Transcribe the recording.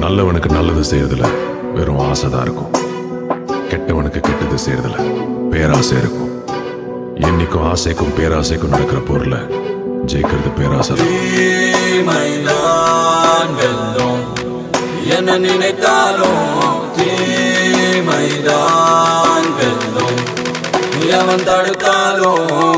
நல்லவனுக்கு நல்லது செய்யறதுல வெறும் ஆசைதான் இருக்கும். கெட்டவனுக்கு கெட்டது செய்யறதுல பேராசை இருக்கும். என்னைக்கும் ஆசைக்கும் பேராசைக்கும் நடக்கிற போர்ல ஜெயிக்கிறது பேராசை. தீமைதான் வெல்லும், என்ன நினைத்தாலும் தீமைதான் வெல்லும், எவன் தடுத்தாலும்